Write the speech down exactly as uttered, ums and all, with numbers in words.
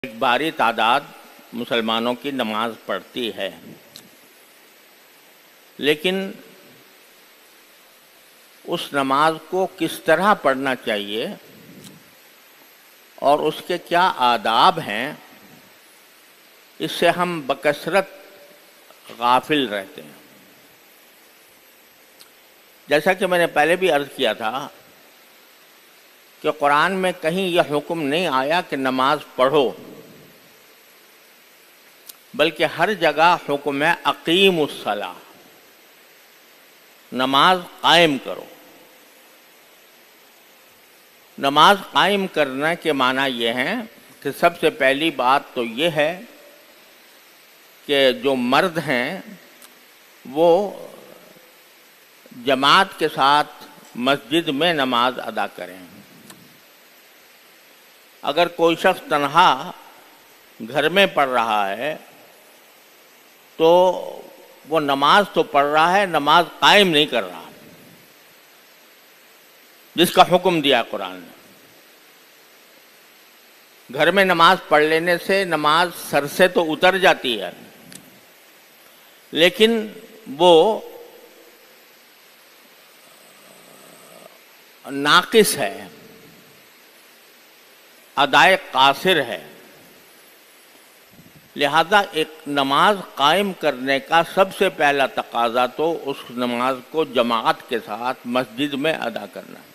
ایک باری تعداد مسلمانوں کی نماز پڑھتی ہے، لیکن اس نماز کو کس طرح پڑھنا چاہیے اور اس کے کیا آداب ہیں، اس سے ہم بکثرت غافل رہتے ہیں۔ جیسا کہ میں نے پہلے بھی عرض کیا تھا کہ قرآن میں کہیں یہ حکم نہیں آیا کہ نماز پڑھو، بلکہ ہر جگہ حکم ہے اقیم الصلاۃ، نماز قائم کرو۔ نماز قائم کرنے کے معنی یہ ہے کہ سب سے پہلی بات تو یہ ہے کہ جو مرد ہیں وہ جماعت کے ساتھ مسجد میں نماز ادا کریں۔ اگر کوئی شخص تنہا گھر میں پڑھ رہا ہے تو وہ نماز تو پڑھ رہا ہے، نماز قائم نہیں کر رہا، جس کا حکم دیا قرآن نے۔ گھر میں نماز پڑھ لینے سے نماز سر سے تو اتر جاتی ہے، لیکن وہ ناقص ہے، ادائے قاصر ہے۔ لہذا ایک نماز قائم کرنے کا سب سے پہلا تقاضا تو اس نماز کو جماعت کے ساتھ مسجد میں ادا کرنا ہے۔